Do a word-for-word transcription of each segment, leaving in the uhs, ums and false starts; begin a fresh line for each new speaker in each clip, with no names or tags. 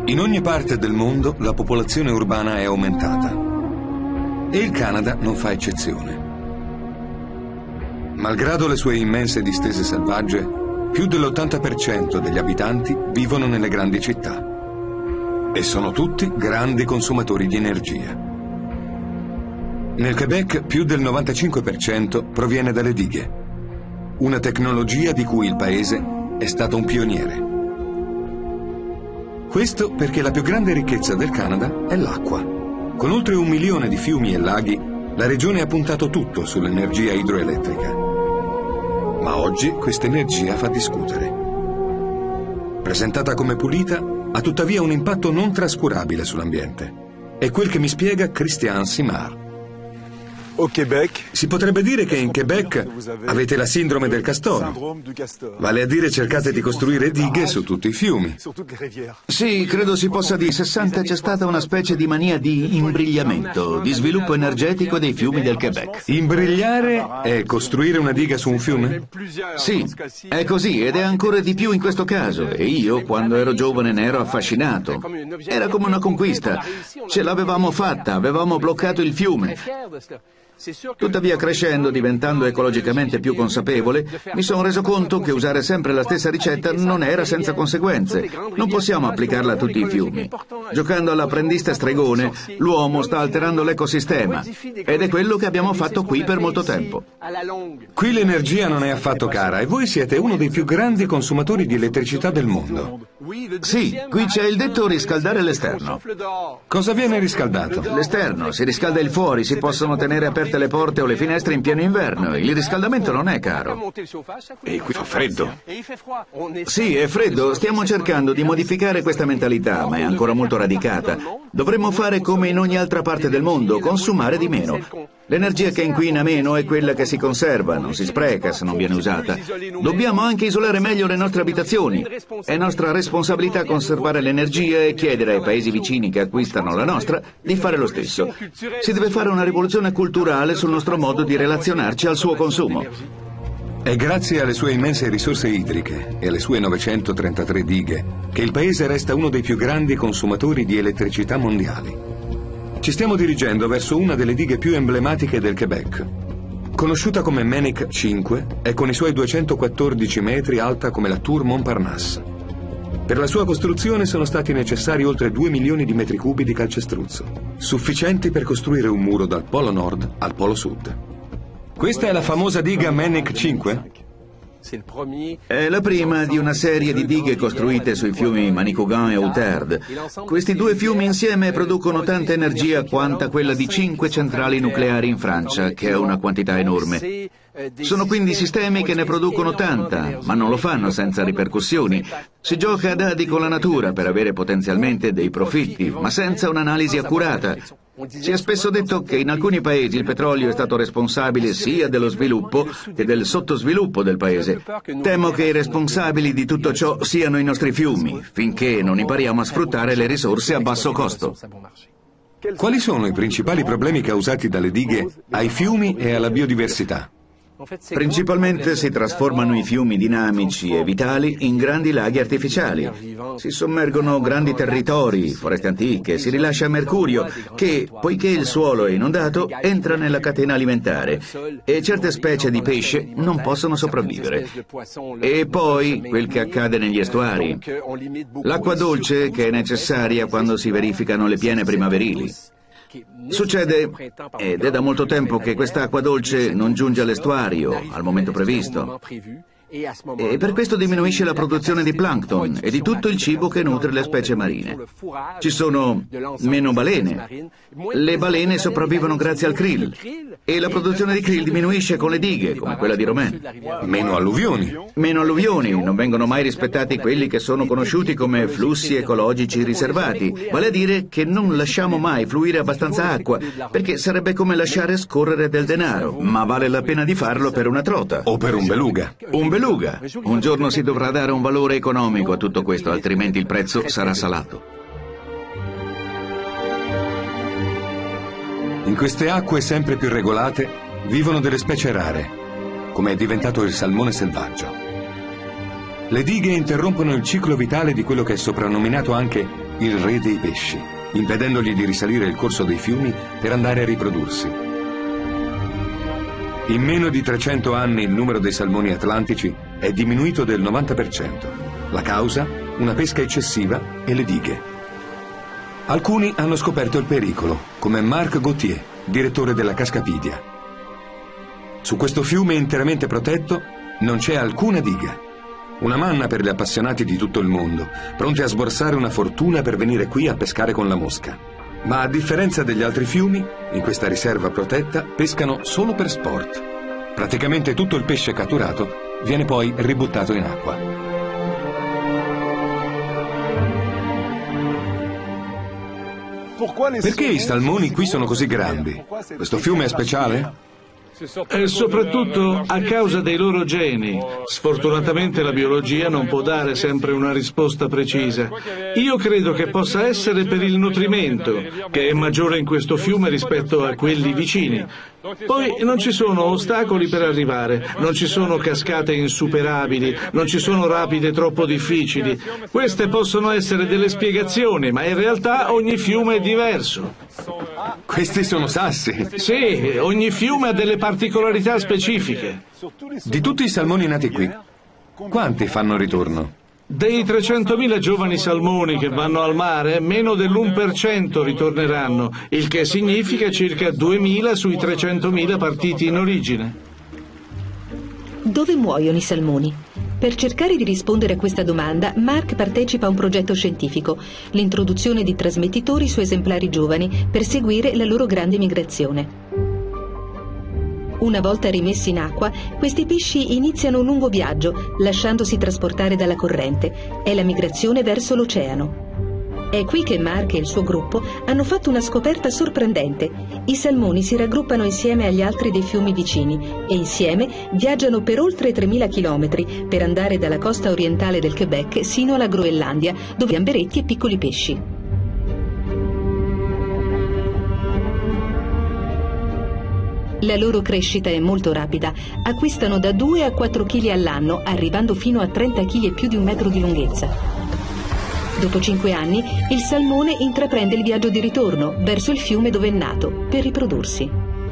In ogni parte del mondo la popolazione urbana è aumentata e il Canada non fa eccezione. Malgrado le sue immense distese selvagge, più dell'ottanta per cento degli abitanti vivono nelle grandi città e sono tutti grandi consumatori di energia. Nel Quebec più del novantacinque per cento proviene dalle dighe, una tecnologia di cui il paese è stato un pioniere. Questo perché la più grande ricchezza del Canada è l'acqua. Con oltre un milione di fiumi e laghi, la regione ha puntato tutto sull'energia idroelettrica. Ma oggi questa energia fa discutere. Presentata come pulita, ha tuttavia un impatto non trascurabile sull'ambiente. È quel che mi spiega Christian Simard.
Au Québec,
si potrebbe dire che in Quebec avete la sindrome del castoro, vale a dire cercate di costruire dighe su tutti i fiumi.
Sì, credo si possa dire. Negli sessanta c'è stata una specie di mania di imbrigliamento, di sviluppo energetico dei fiumi del Quebec.
Imbrigliare è costruire una diga su un fiume?
Sì, è così ed è ancora di più in questo caso. E io, quando ero giovane, ne ero affascinato. Era come una conquista. Ce l'avevamo fatta, avevamo bloccato il fiume. Tuttavia, crescendo, diventando ecologicamente più consapevole, mi sono reso conto che usare sempre la stessa ricetta non era senza conseguenze. Non possiamo applicarla a tutti i fiumi. Giocando all'apprendista stregone, l'uomo sta alterando l'ecosistema ed è quello che abbiamo fatto qui per molto tempo.
Qui l'energia non è affatto cara e voi siete uno dei più grandi consumatori di elettricità del mondo.
Sì, qui c'è il detto riscaldare l'esterno.
Cosa viene riscaldato?
L'esterno, si riscalda il fuori, si possono tenere aperte le porte o le finestre in pieno inverno. Il riscaldamento non è caro.
E qui fa freddo.
Sì, è freddo. Stiamo cercando di modificare questa mentalità, ma è ancora molto radicata. Dovremmo fare come in ogni altra parte del mondo, consumare di meno. L'energia che inquina meno è quella che si conserva, non si spreca se non viene usata. Dobbiamo anche isolare meglio le nostre abitazioni. È nostra responsabilità conservare l'energia e chiedere ai paesi vicini che acquistano la nostra di fare lo stesso. Si deve fare una rivoluzione culturale sul nostro modo di relazionarci al suo consumo.
È grazie alle sue immense risorse idriche e alle sue novecentotrentatré dighe che il paese resta uno dei più grandi consumatori di elettricità mondiali. Ci stiamo dirigendo verso una delle dighe più emblematiche del Quebec. Conosciuta come Manic cinque, è con i suoi duecentoquattordici metri alta come la Tour Montparnasse. Per la sua costruzione sono stati necessari oltre due milioni di metri cubi di calcestruzzo, sufficienti per costruire un muro dal Polo Nord al Polo Sud. Questa è la famosa diga Manic cinque?
È la prima di una serie di dighe costruite sui fiumi Manicouagan e Outarde. Questi due fiumi insieme producono tanta energia quanta quella di cinque centrali nucleari in Francia, che è una quantità enorme. Sono quindi sistemi che ne producono tanta, ma non lo fanno senza ripercussioni. Si gioca a dadi con la natura per avere potenzialmente dei profitti, ma senza un'analisi accurata. Si è spesso detto che in alcuni paesi il petrolio è stato responsabile sia dello sviluppo che del sottosviluppo del paese. Temo che i responsabili di tutto ciò siano i nostri fiumi, finché non impariamo a sfruttare le risorse a basso costo.
Quali sono i principali problemi causati dalle dighe ai fiumi e alla biodiversità?
Principalmente si trasformano i fiumi dinamici e vitali in grandi laghi artificiali. Si sommergono grandi territori, foreste antiche, si rilascia mercurio che, poiché il suolo è inondato, entra nella catena alimentare e certe specie di pesce non possono sopravvivere. E poi quel che accade negli estuari. L'acqua dolce che è necessaria quando si verificano le piene primaverili. Succede, ed è da molto tempo che quest'acqua dolce non giunge all'estuario al momento previsto. E per questo diminuisce la produzione di plancton e di tutto il cibo che nutre le specie marine. Ci sono meno balene. Le balene sopravvivono grazie al krill e la produzione di krill diminuisce con le dighe, come quella di Romaine.
Meno alluvioni.
Meno alluvioni, non vengono mai rispettati quelli che sono conosciuti come flussi ecologici riservati, vale a dire che non lasciamo mai fluire abbastanza acqua, perché sarebbe come lasciare scorrere del denaro, ma vale la pena di farlo per una trota.
O per un beluga.
Un beluga. Un giorno si dovrà dare un valore economico a tutto questo, altrimenti il prezzo sarà salato.
In queste acque sempre più regolate vivono delle specie rare, come è diventato il salmone selvaggio. Le dighe interrompono il ciclo vitale di quello che è soprannominato anche il re dei pesci, impedendogli di risalire il corso dei fiumi per andare a riprodursi. In meno di trecento anni il numero dei salmoni atlantici è diminuito del novanta per cento. La causa? Una pesca eccessiva e le dighe. Alcuni hanno scoperto il pericolo, come Marc Gauthier, direttore della Cascapidia. Su questo fiume interamente protetto non c'è alcuna diga. Una manna per gli appassionati di tutto il mondo, pronti a sborsare una fortuna per venire qui a pescare con la mosca. Ma a differenza degli altri fiumi, in questa riserva protetta pescano solo per sport. Praticamente tutto il pesce catturato viene poi ributtato in acqua. Perché i salmoni qui sono così grandi? Questo fiume è speciale?
E soprattutto a causa dei loro geni. Sfortunatamente la biologia non può dare sempre una risposta precisa. Io credo che possa essere per il nutrimento, che è maggiore in questo fiume rispetto a quelli vicini. Poi non ci sono ostacoli per arrivare, non ci sono cascate insuperabili, non ci sono rapide troppo difficili. Queste possono essere delle spiegazioni, ma in realtà ogni fiume è diverso.
Questi sono sassi.
Sì, ogni fiume ha delle particolarità specifiche.
Di tutti i salmoni nati qui, quanti fanno ritorno?
Dei trecentomila giovani salmoni che vanno al mare, meno dell'uno per cento ritorneranno, il che significa circa duemila sui trecentomila partiti in origine.
Dove muoiono i salmoni? Per cercare di rispondere a questa domanda, Marc partecipa a un progetto scientifico, l'introduzione di trasmettitori su esemplari giovani per seguire la loro grande migrazione. Una volta rimessi in acqua, questi pesci iniziano un lungo viaggio, lasciandosi trasportare dalla corrente. È la migrazione verso l'oceano. È qui che Marc e il suo gruppo hanno fatto una scoperta sorprendente. I salmoni si raggruppano insieme agli altri dei fiumi vicini e insieme viaggiano per oltre tremila chilometri per andare dalla costa orientale del Quebec sino alla Groenlandia, dove gamberetti e piccoli pesci. La loro crescita è molto rapida, acquistano da due a quattro chili all'anno, arrivando fino a trenta chili e più di un metro di lunghezza. Dopo cinque anni, il salmone intraprende il viaggio di ritorno verso il fiume dove è nato, per riprodursi.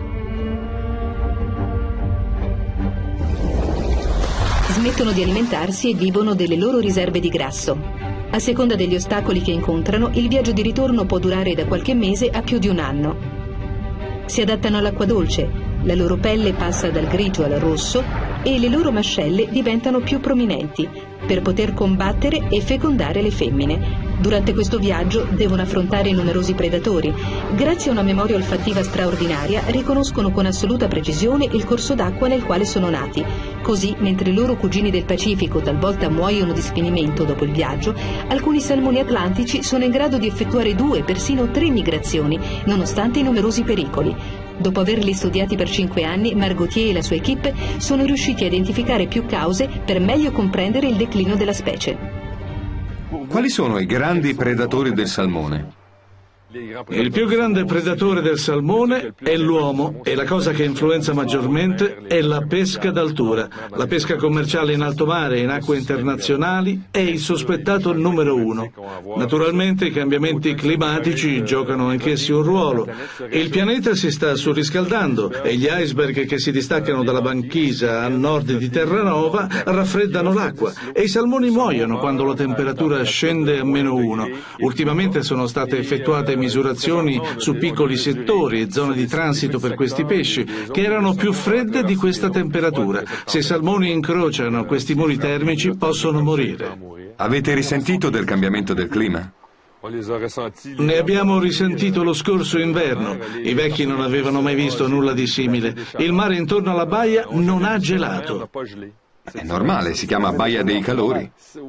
Smettono di alimentarsi e vivono delle loro riserve di grasso. A seconda degli ostacoli che incontrano, il viaggio di ritorno può durare da qualche mese a più di un anno. Si adattano all'acqua dolce, la loro pelle passa dal grigio al rosso e le loro mascelle diventano più prominenti per poter combattere e fecondare le femmine. Durante questo viaggio devono affrontare numerosi predatori. Grazie a una memoria olfattiva straordinaria riconoscono con assoluta precisione il corso d'acqua nel quale sono nati. Così, mentre i loro cugini del Pacifico talvolta muoiono di sfinimento dopo il viaggio, alcuni salmoni atlantici sono in grado di effettuare due, persino tre migrazioni, nonostante i numerosi pericoli. Dopo averli studiati per cinque anni, Marc Gauthier e la sua equipe sono riusciti a identificare più cause per meglio comprendere il declino della specie.
Quali sono i grandi predatori del salmone?
Il più grande predatore del salmone è l'uomo e la cosa che influenza maggiormente è la pesca d'altura. La pesca commerciale in alto mare e in acque internazionali è il sospettato numero uno. Naturalmente i cambiamenti climatici giocano anch'essi un ruolo. Il pianeta si sta surriscaldando e gli iceberg che si distaccano dalla banchisa a nord di Terranova raffreddano l'acqua e i salmoni muoiono quando la temperatura scende a meno uno. Ultimamente sono state effettuate misurazioni su piccoli settori e zone di transito per questi pesci, che erano più fredde di questa temperatura. Se i salmoni incrociano questi muri termici, possono morire.
Avete risentito del cambiamento del clima?
Ne abbiamo risentito lo scorso inverno. I vecchi non avevano mai visto nulla di simile. Il mare intorno alla baia non ha gelato.
È normale, si chiama Baia dei Calori.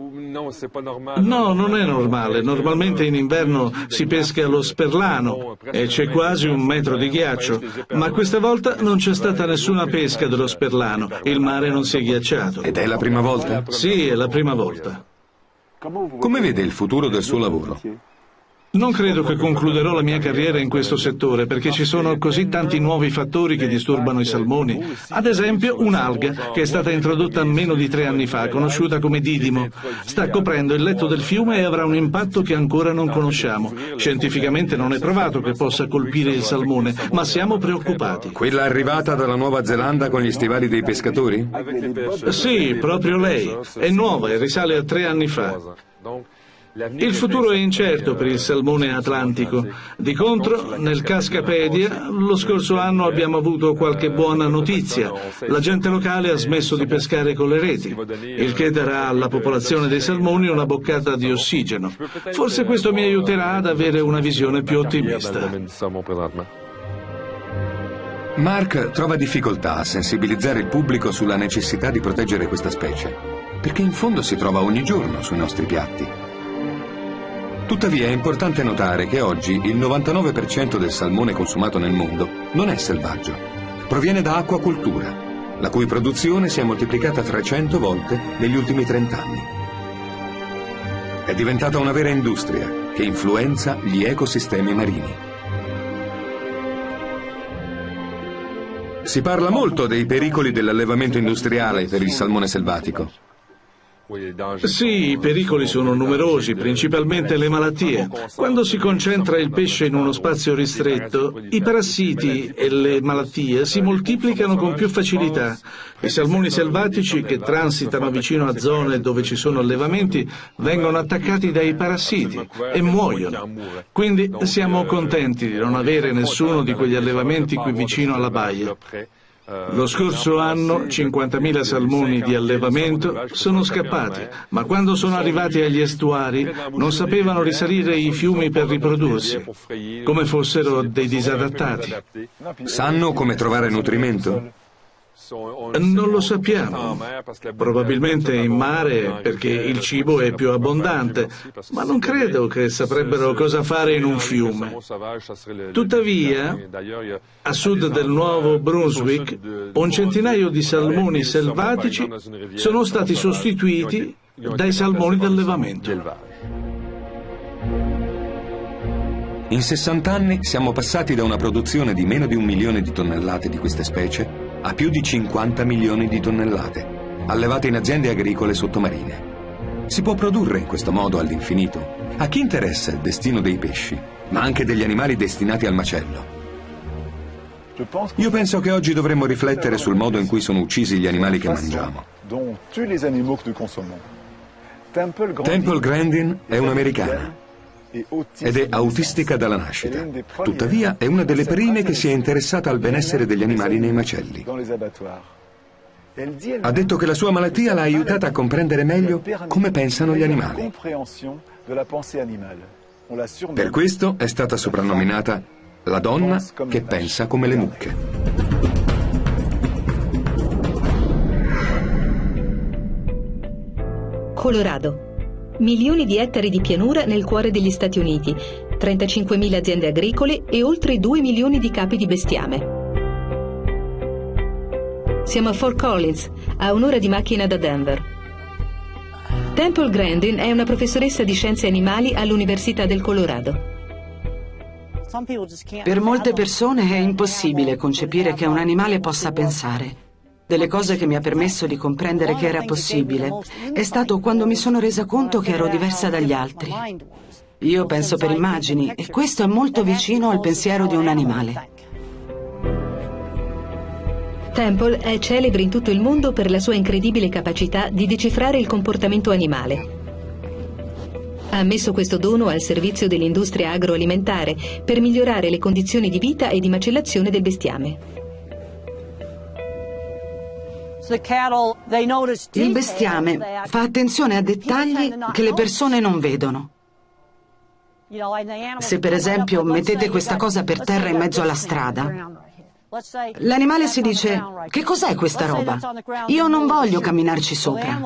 No, non è normale. Normalmente in inverno si pesca lo sperlano e c'è quasi un metro di ghiaccio, ma questa volta non c'è stata nessuna pesca dello sperlano. Il mare non si è ghiacciato.
Ed è la prima volta?
Sì, è la prima volta.
Come vede il futuro del suo lavoro?
Non credo che concluderò la mia carriera in questo settore, perché ci sono così tanti nuovi fattori che disturbano i salmoni. Ad esempio, un'alga che è stata introdotta meno di tre anni fa, conosciuta come didimo, sta coprendo il letto del fiume e avrà un impatto che ancora non conosciamo. Scientificamente non è provato che possa colpire il salmone, ma siamo preoccupati.
Quella arrivata dalla Nuova Zelanda con gli stivali dei pescatori?
Sì, proprio lei. È nuova e risale a tre anni fa. Il futuro è incerto per il salmone atlantico. Di contro, nel Cascapedia, lo scorso anno abbiamo avuto qualche buona notizia. La gente locale ha smesso di pescare con le reti, il che darà alla popolazione dei salmoni una boccata di ossigeno. Forse questo mi aiuterà ad avere una visione più ottimista.
Mark trova difficoltà a sensibilizzare il pubblico sulla necessità di proteggere questa specie, perché in fondo si trova ogni giorno sui nostri piatti. Tuttavia è importante notare che oggi il novantanove per cento del salmone consumato nel mondo non è selvaggio, proviene da acquacoltura, la cui produzione si è moltiplicata trecento volte negli ultimi trent'anni. È diventata una vera industria che influenza gli ecosistemi marini. Si parla molto dei pericoli dell'allevamento industriale per il salmone selvatico.
Sì, i pericoli sono numerosi, principalmente le malattie. Quando si concentra il pesce in uno spazio ristretto, i parassiti e le malattie si moltiplicano con più facilità. I salmoni selvatici che transitano vicino a zone dove ci sono allevamenti vengono attaccati dai parassiti e muoiono. Quindi siamo contenti di non avere nessuno di quegli allevamenti qui vicino alla baia. Lo scorso anno cinquantamila salmoni di allevamento sono scappati, ma quando sono arrivati agli estuari non sapevano risalire i fiumi per riprodursi, come fossero dei disadattati.
Sanno come trovare nutrimento?
Non lo sappiamo. Probabilmente in mare perché il cibo è più abbondante, ma non credo che saprebbero cosa fare in un fiume. Tuttavia, a sud del Nuovo Brunswick, un centinaio di salmoni selvatici sono stati sostituiti dai salmoni d'allevamento.
In sessanta anni siamo passati da una produzione di meno di un milione di tonnellate di queste specie a più di cinquanta milioni di tonnellate, allevate in aziende agricole sottomarine. Si può produrre in questo modo all'infinito? A chi interessa il destino dei pesci, ma anche degli animali destinati al macello? Io penso che oggi dovremmo riflettere sul modo in cui sono uccisi gli animali che mangiamo. Temple Grandin è un'americana ed è autistica dalla nascita. Tuttavia è una delle prime che si è interessata al benessere degli animali nei macelli. Ha detto che la sua malattia l'ha aiutata a comprendere meglio come pensano gli animali. Per questo è stata soprannominata la donna che pensa come le mucche.
Colorado. Milioni di ettari di pianura nel cuore degli Stati Uniti, trentacinquemila aziende agricole e oltre due milioni di capi di bestiame. Siamo a Fort Collins, a un'ora di macchina da Denver. Temple Grandin è una professoressa di scienze animali all'Università del Colorado.
Per molte persone è impossibile concepire che un animale possa pensare. Delle cose che mi ha permesso di comprendere che era possibile è stato quando mi sono resa conto che ero diversa dagli altri. Io penso per immagini e questo è molto vicino al pensiero di un animale.
Temple è celebre in tutto il mondo per la sua incredibile capacità di decifrare il comportamento animale. Ha messo questo dono al servizio dell'industria agroalimentare per migliorare le condizioni di vita e di macellazione del bestiame.
Il bestiame fa attenzione a dettagli che le persone non vedono. Se per esempio mettete questa cosa per terra in mezzo alla strada, l'animale si dice: che cos'è questa roba? Io non voglio camminarci sopra.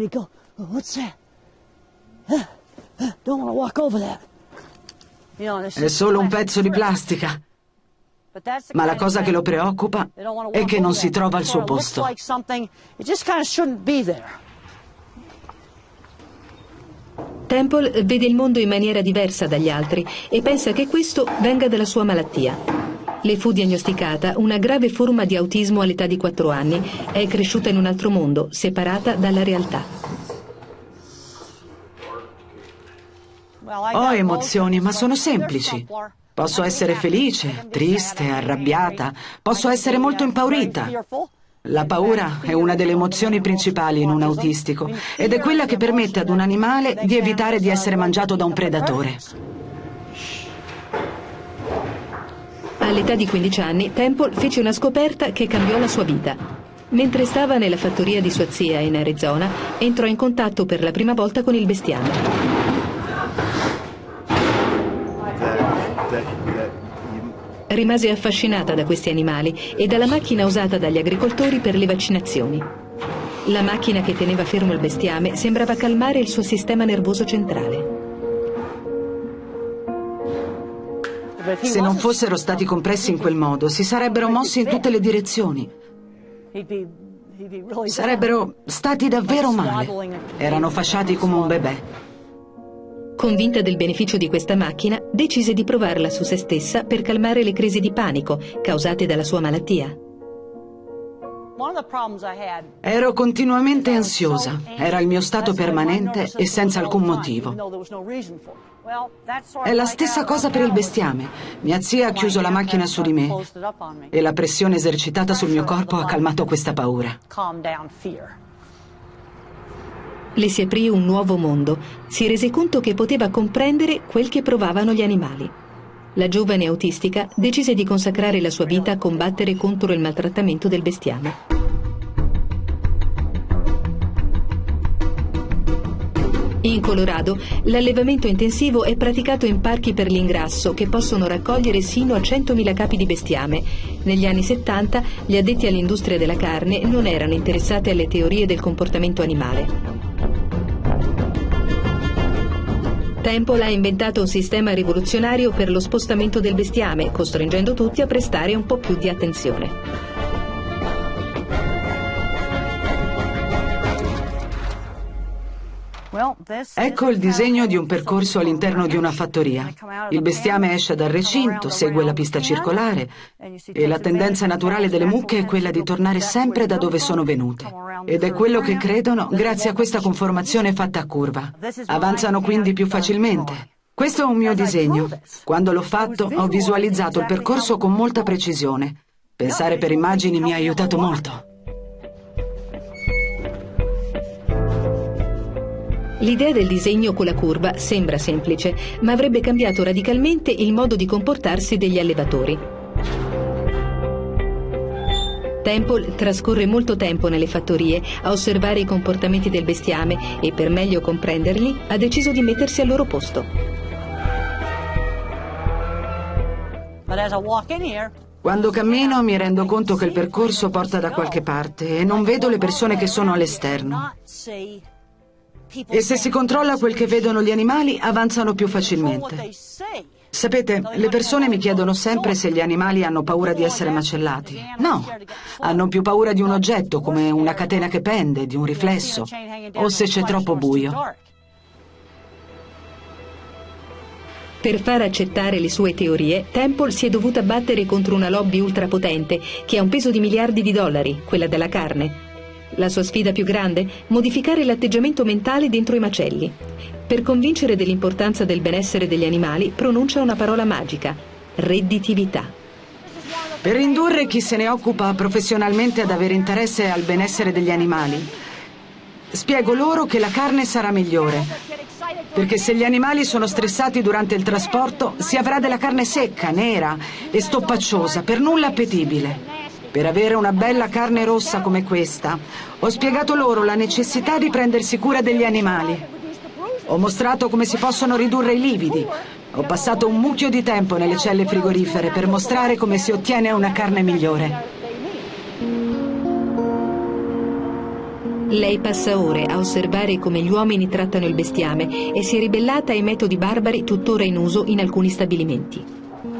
È solo un pezzo di plastica. Ma la cosa che lo preoccupa è che non si trova al suo posto.
Temple vede il mondo in maniera diversa dagli altri e pensa che questo venga dalla sua malattia. Le fu diagnosticata una grave forma di autismo all'età di quattro anni. È cresciuta in un altro mondo, separata dalla realtà.
Ho emozioni, ma sono semplici. Posso essere felice, triste, arrabbiata. Posso essere molto impaurita. La paura è una delle emozioni principali in un autistico ed è quella che permette ad un animale di evitare di essere mangiato da un predatore.
All'età di quindici anni, Temple fece una scoperta che cambiò la sua vita. Mentre stava nella fattoria di sua zia in Arizona, entrò in contatto per la prima volta con il bestiame. Rimase affascinata da questi animali e dalla macchina usata dagli agricoltori per le vaccinazioni. La macchina che teneva fermo il bestiame sembrava calmare il suo sistema nervoso centrale.
Se non fossero stati compressi in quel modo, si sarebbero mossi in tutte le direzioni. Sarebbero stati davvero male. Erano fasciati come un bebè.
Convinta del beneficio di questa macchina, decise di provarla su se stessa per calmare le crisi di panico causate dalla sua malattia.
Ero continuamente ansiosa, era il mio stato permanente e senza alcun motivo. È la stessa cosa per il bestiame. Mia zia ha chiuso la macchina su di me e la pressione esercitata sul mio corpo ha calmato questa paura.
Le si aprì un nuovo mondo. Si rese conto che poteva comprendere quel che provavano gli animali. La giovane autistica decise di consacrare la sua vita a combattere contro il maltrattamento del bestiame. In Colorado, l'allevamento intensivo è praticato in parchi per l'ingrasso che possono raccogliere sino a centomila capi di bestiame. Negli anni settanta, gli addetti all'industria della carne non erano interessati alle teorie del comportamento animale. Temple ha inventato un sistema rivoluzionario per lo spostamento del bestiame, costringendo tutti a prestare un po' più di attenzione.
Ecco il disegno di un percorso all'interno di una fattoria. Il bestiame esce dal recinto, segue la pista circolare e la tendenza naturale delle mucche è quella di tornare sempre da dove sono venute. Ed è quello che credono grazie a questa conformazione fatta a curva. Avanzano quindi più facilmente. Questo è un mio disegno. Quando l'ho fatto ho visualizzato il percorso con molta precisione. Pensare per immagini mi ha aiutato molto.
L'idea del disegno con la curva sembra semplice, ma avrebbe cambiato radicalmente il modo di comportarsi degli allevatori. Temple trascorre molto tempo nelle fattorie a osservare i comportamenti del bestiame e per meglio comprenderli ha deciso di mettersi al loro posto.
Quando cammino mi rendo conto che il percorso porta da qualche parte e non vedo le persone che sono all'esterno. E se si controlla quel che vedono gli animali, avanzano più facilmente. Sapete, le persone mi chiedono sempre se gli animali hanno paura di essere macellati. No, hanno più paura di un oggetto, come una catena che pende, di un riflesso, o se c'è troppo buio.
Per far accettare le sue teorie, Temple si è dovuta battere contro una lobby ultrapotente che ha un peso di miliardi di dollari, quella della carne. La sua sfida più grande? Modificare l'atteggiamento mentale dentro i macelli. Per convincere dell'importanza del benessere degli animali, pronuncia una parola magica: redditività.
Per indurre chi se ne occupa professionalmente ad avere interesse al benessere degli animali, spiego loro che la carne sarà migliore. Perché se gli animali sono stressati durante il trasporto, si avrà della carne secca, nera e stoppacciosa, per nulla appetibile. Per avere una bella carne rossa come questa, ho spiegato loro la necessità di prendersi cura degli animali. Ho mostrato come si possono ridurre i lividi. Ho passato un mucchio di tempo nelle celle frigorifere per mostrare come si ottiene una carne migliore.
Lei passa ore a osservare come gli uomini trattano il bestiame e si è ribellata ai metodi barbari tuttora in uso in alcuni stabilimenti.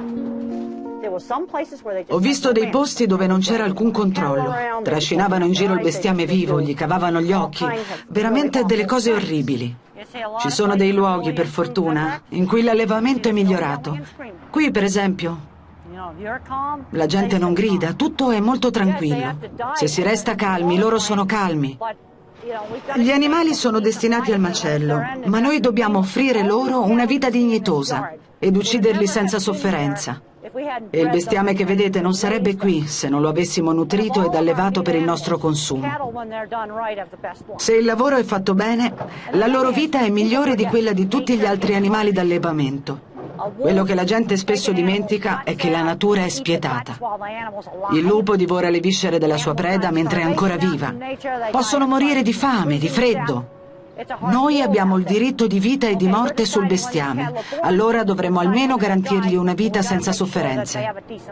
Ho visto dei posti dove non c'era alcun controllo. Trascinavano in giro il bestiame vivo, gli cavavano gli occhi. Veramente delle cose orribili. Ci sono dei luoghi, per fortuna, in cui l'allevamento è migliorato. Qui, per esempio, la gente non grida, tutto è molto tranquillo. Se si resta calmi, loro sono calmi. Gli animali sono destinati al macello, ma noi dobbiamo offrire loro una vita dignitosa ed ucciderli senza sofferenza. E il bestiame che vedete non sarebbe qui se non lo avessimo nutrito ed allevato per il nostro consumo. Se il lavoro è fatto bene, la loro vita è migliore di quella di tutti gli altri animali d'allevamento. Quello che la gente spesso dimentica è che la natura è spietata. Il lupo divora le viscere della sua preda mentre è ancora viva. Possono morire di fame, di freddo. Noi abbiamo il diritto di vita e di morte sul bestiame. Allora dovremmo almeno garantirgli una vita senza sofferenze.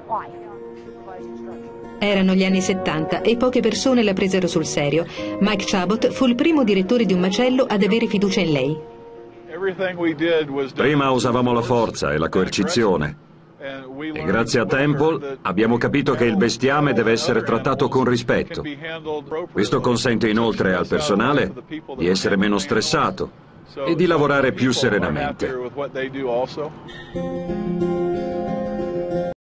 Erano gli anni settanta e poche persone la presero sul serio. Mike Chabot fu il primo direttore di un macello ad avere fiducia in lei.
Prima usavamo la forza e la coercizione e grazie a Temple abbiamo capito che il bestiame deve essere trattato con rispetto. Questo consente inoltre al personale di essere meno stressato e di lavorare più serenamente.